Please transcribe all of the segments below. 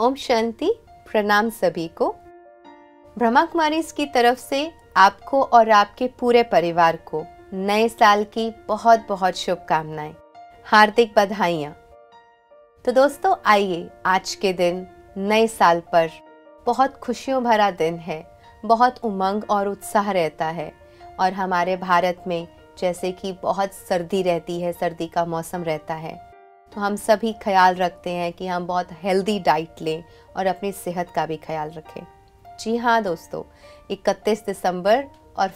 ओम शांति। प्रणाम सभी को। ब्रह्मा कुमारीज की तरफ से आपको और आपके पूरे परिवार को नए साल की बहुत बहुत शुभकामनाएं, हार्दिक बधाइयाँ। तो दोस्तों आइए, आज के दिन नए साल पर बहुत खुशियों भरा दिन है, बहुत उमंग और उत्साह रहता है। और हमारे भारत में जैसे कि बहुत सर्दी रहती है, सर्दी का मौसम रहता है, तो हम सभी ख्याल रखते हैं कि हम बहुत हेल्दी डाइट लें और अपनी सेहत का भी ख्याल रखें। जी हाँ दोस्तों, 31 दिसंबर और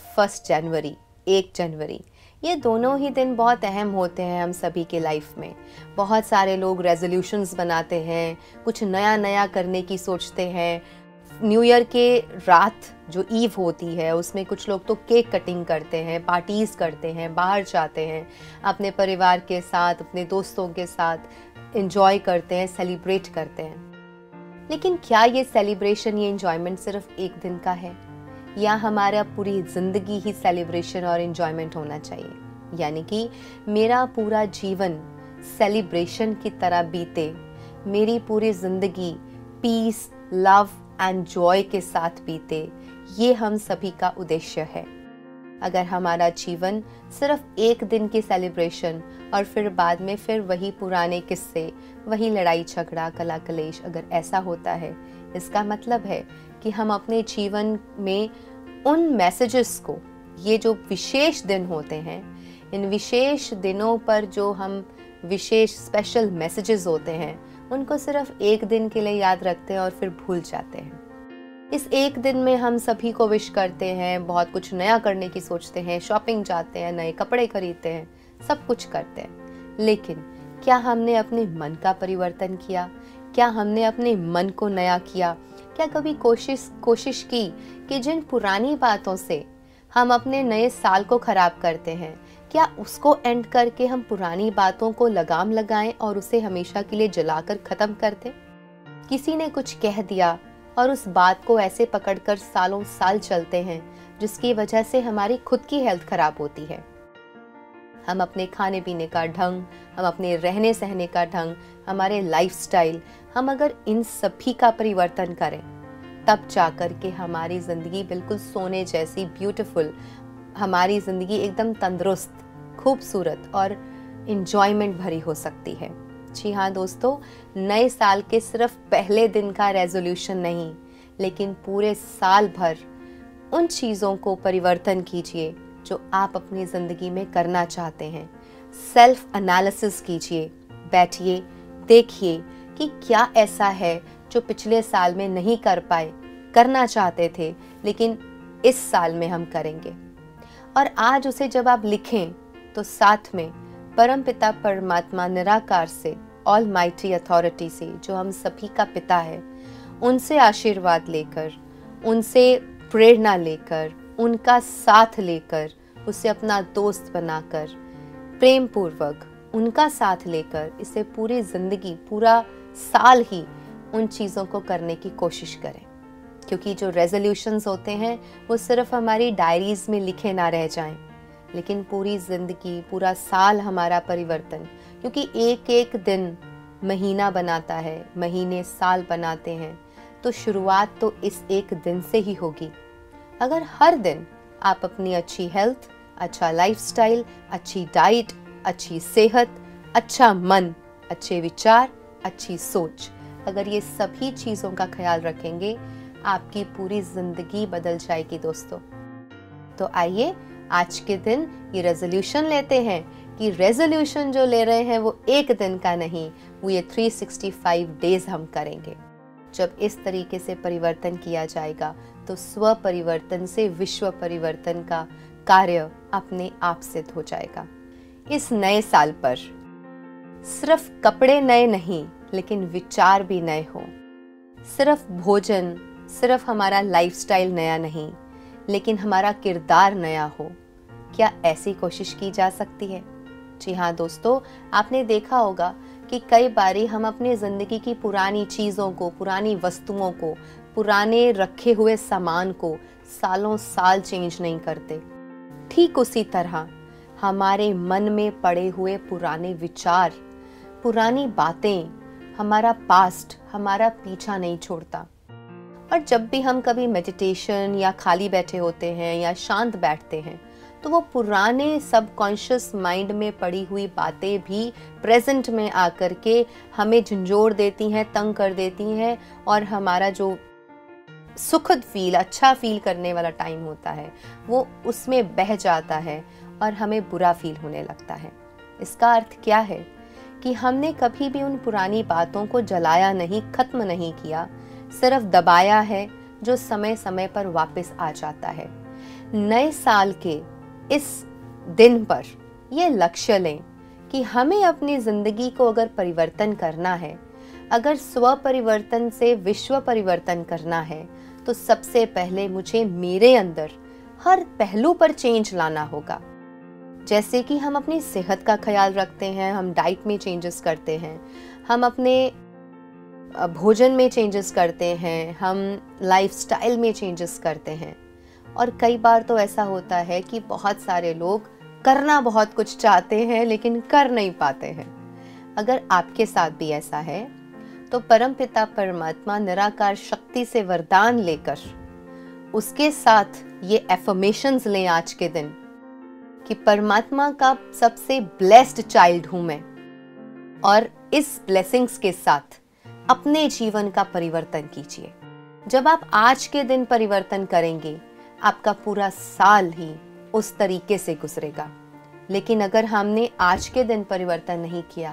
1 जनवरी ये दोनों ही दिन बहुत अहम होते हैं हम सभी के लाइफ में। बहुत सारे लोग रेजोल्यूशंस बनाते हैं, कुछ नया नया करने की सोचते हैं। न्यू ईयर के रात जो ईव होती है उसमें कुछ लोग तो केक कटिंग करते हैं, पार्टीज करते हैं, बाहर जाते हैं, अपने परिवार के साथ, अपने दोस्तों के साथ एंजॉय करते हैं, सेलिब्रेट करते हैं। लेकिन क्या ये सेलिब्रेशन, ये एंजॉयमेंट सिर्फ एक दिन का है, या हमारा पूरी जिंदगी ही सेलिब्रेशन और एंजॉयमेंट होना चाहिए? यानी कि मेरा पूरा जीवन सेलिब्रेशन की तरह बीते, मेरी पूरी जिंदगी पीस, लव एंड जॉय के साथ बीते, ये हम सभी का उद्देश्य है। अगर हमारा जीवन सिर्फ एक दिन की सेलिब्रेशन और फिर बाद में फिर वही पुराने किस्से, वही लड़ाई झगड़ा, कला कलेश, अगर ऐसा होता है, इसका मतलब है कि हम अपने जीवन में उन मैसेजेस को, ये जो विशेष दिन होते हैं, इन विशेष दिनों पर जो हम विशेष स्पेशल मैसेजेस होते हैं, उनको सिर्फ एक दिन के लिए याद रखते हैं और फिर भूल जाते हैं। इस एक दिन में हम सभी को विश करते हैं, बहुत कुछ नया करने की सोचते हैं, शॉपिंग जाते हैं, नए कपड़े खरीदते हैं, सब कुछ करते हैं। लेकिन क्या हमने अपने मन का परिवर्तन किया? क्या हमने अपने मन को नया किया? क्या कभी कोशिश की कि जिन पुरानी बातों से हम अपने नए साल को खराब करते हैं, क्या उसको एंड करके हम पुरानी बातों को लगाम लगाएं और उसे हमेशा के लिए जलाकर खत्म कर दें? किसी ने कुछ कह दिया और उस बात को ऐसे पकड़कर सालों साल चलते हैं, जिसकी वजह से हमारी खुद की हेल्थ खराब होती है। हम अपने खाने पीने का ढंग, हम अपने रहने सहने का ढंग, हमारे लाइफस्टाइल, हम अगर इन सभी का परिवर्तन करें, तब जाकर के हमारी जिंदगी बिल्कुल सोने जैसी ब्यूटीफुल, हमारी जिंदगी एकदम तंदुरुस्त, खूबसूरत और इंजॉयमेंट भरी हो सकती है। जी हाँ दोस्तों, नए साल के सिर्फ पहले दिन का रेजोल्यूशन नहीं, लेकिन पूरे साल भर उन चीज़ों को परिवर्तन कीजिए जो आप अपनी ज़िंदगी में करना चाहते हैं। सेल्फ एनालिसिस कीजिए, बैठिए, देखिए कि क्या ऐसा है जो पिछले साल में नहीं कर पाए, करना चाहते थे, लेकिन इस साल में हम करेंगे। और आज उसे जब आप लिखें तो साथ में परमपिता परमात्मा निराकार से, ऑलमाइटी अथॉरिटी से, जो हम सभी का पिता है, उनसे आशीर्वाद लेकर, उनसे प्रेरणा लेकर, उनका साथ लेकर, उसे अपना दोस्त बनाकर, प्रेम पूर्वक उनका साथ लेकर इसे पूरी जिंदगी, पूरा साल ही उन चीज़ों को करने की कोशिश करें। क्योंकि जो रेजोल्यूशंस होते हैं वो सिर्फ हमारी डायरीज में लिखे ना रह जाएं, लेकिन पूरी जिंदगी, पूरा साल हमारा परिवर्तन, क्योंकि एक एक दिन महीना बनाता है, महीने साल बनाते हैं, तो शुरुआत तो इस एक दिन से ही होगी। अगर हर दिन आप अपनी अच्छी हेल्थ, अच्छा लाइफस्टाइल, अच्छी डाइट, अच्छी सेहत, अच्छा मन, अच्छे विचार, अच्छी सोच, अगर ये सभी चीज़ों का ख्याल रखेंगे, आपकी पूरी जिंदगी बदल जाएगी दोस्तों। तो आइए आज के दिन ये रेजोल्यूशन लेते हैं कि रेजोल्यूशन जो ले रहे हैं वो एक दिन का नहीं, वो ये 365 डेज हम करेंगे। जब इस तरीके से परिवर्तन किया जाएगा तो स्व परिवर्तन से विश्व परिवर्तन का कार्य अपने आप सिद्ध हो जाएगा। इस नए साल पर सिर्फ कपड़े नए नहीं, लेकिन विचार भी नए हो। सिर्फ भोजन, सिर्फ हमारा लाइफस्टाइल नया नहीं, लेकिन हमारा किरदार नया हो। क्या ऐसी कोशिश की जा सकती है? जी हाँ दोस्तों, आपने देखा होगा कि कई बारी हम अपनी जिंदगी की पुरानी चीज़ों को, पुरानी वस्तुओं को, पुराने रखे हुए सामान को सालों साल चेंज नहीं करते। ठीक उसी तरह हमारे मन में पड़े हुए पुराने विचार, पुरानी बातें, हमारा पास्ट हमारा पीछा नहीं छोड़ता। और जब भी हम कभी मेडिटेशन या खाली बैठे होते हैं या शांत बैठते हैं, तो वो पुराने सबकॉन्शियस माइंड में पड़ी हुई बातें भी प्रेजेंट में आकर के हमें झंझोड़ देती हैं, तंग कर देती हैं, और हमारा जो सुखद फील, अच्छा फील करने वाला टाइम होता है वो उसमें बह जाता है और हमें बुरा फील होने लगता है। इसका अर्थ क्या है कि हमने कभी भी उन पुरानी बातों को जलाया नहीं, खत्म नहीं किया, सिर्फ दबाया है, जो समय समय पर वापस आ जाता है। नए साल के इस दिन पर ये लक्ष्य लें कि हमें अपनी जिंदगी को अगर परिवर्तन करना है, अगर स्व परिवर्तन से विश्व परिवर्तन करना है, तो सबसे पहले मुझे मेरे अंदर हर पहलू पर चेंज लाना होगा। जैसे कि हम अपनी सेहत का ख्याल रखते हैं, हम डाइट में चेंजेस करते हैं, हम अपने भोजन में चेंजेस करते हैं, हम लाइफस्टाइल में चेंजेस करते हैं। और कई बार तो ऐसा होता है कि बहुत सारे लोग करना बहुत कुछ चाहते हैं लेकिन कर नहीं पाते हैं। अगर आपके साथ भी ऐसा है तो परमपिता परमात्मा निराकार शक्ति से वरदान लेकर उसके साथ ये एफर्मेशंस लें आज के दिन कि परमात्मा का सबसे ब्लेस्ड चाइल्ड हूं मैं, और इस ब्लेसिंग्स के साथ अपने जीवन का परिवर्तन कीजिए। जब आप आज के दिन परिवर्तन करेंगे, आपका पूरा साल ही उस तरीके से गुजरेगा। लेकिन अगर हमने आज के दिन परिवर्तन नहीं किया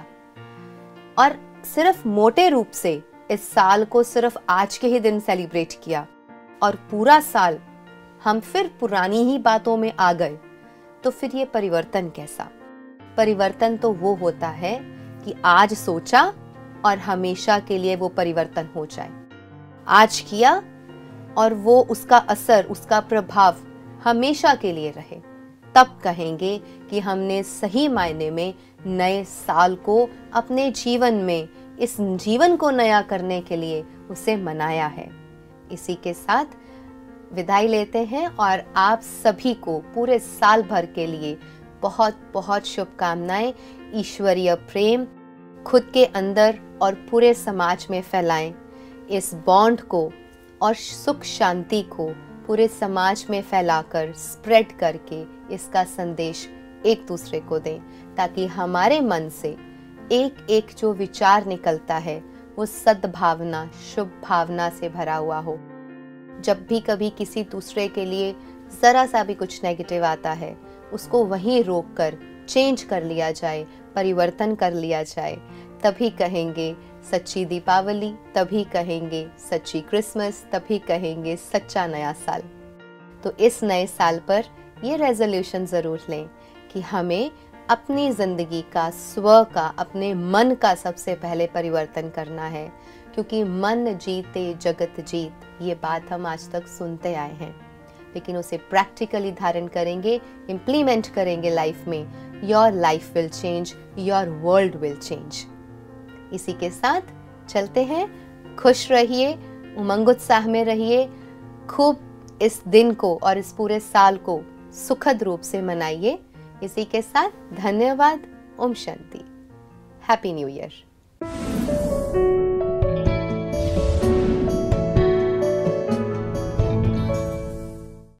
और सिर्फ मोटे रूप से इस साल को सिर्फ आज के ही दिन सेलिब्रेट किया और पूरा साल हम फिर पुरानी ही बातों में आ गए, तो फिर ये परिवर्तन कैसा? परिवर्तन तो वो होता है कि आज सोचा और हमेशा के लिए वो परिवर्तन हो जाए। आज किया और वो उसका असर, उसका प्रभाव हमेशा के लिए रहे, तब कहेंगे कि हमने सही मायने में नए साल को अपने जीवन में, इस जीवन को नया करने के लिए उसे मनाया है। इसी के साथ विदाई लेते हैं और आप सभी को पूरे साल भर के लिए बहुत बहुत शुभकामनाएं। ईश्वरीय प्रेम खुद के अंदर और पूरे समाज में फैलाएं। इस बॉन्ड को और सुख शांति को पूरे समाज में फैलाकर, स्प्रेड करके इसका संदेश एक दूसरे को दें, ताकि हमारे मन से एक एक जो विचार निकलता है वो सद्भावना, शुभ भावना से भरा हुआ हो। जब भी कभी किसी दूसरे के लिए जरा सा भी कुछ नेगेटिव आता है, उसको वहीं रोक कर चेंज कर लिया जाए, परिवर्तन कर लिया जाए, तभी कहेंगे सच्ची दीपावली, तभी कहेंगे सच्ची क्रिसमस, तभी कहेंगे सच्चा नया साल। तो इस नए साल पर ये रेजोल्यूशन जरूर लें कि हमें अपनी जिंदगी का, स्व का, अपने मन का सबसे पहले परिवर्तन करना है, क्योंकि मन जीते जगत जीत, ये बात हम आज तक सुनते आए हैं, लेकिन उसे प्रैक्टिकली धारण करेंगे, इम्प्लीमेंट करेंगे लाइफ में, your life will change, your world will change. इसी के साथ चलते हैं। खुश रहिए, उमंग उत्साह में रहिए, खूब इस दिन को और इस पूरे साल को सुखद रूप से मनाइए। इसी के साथ धन्यवाद। ओम शांति। Happy new year.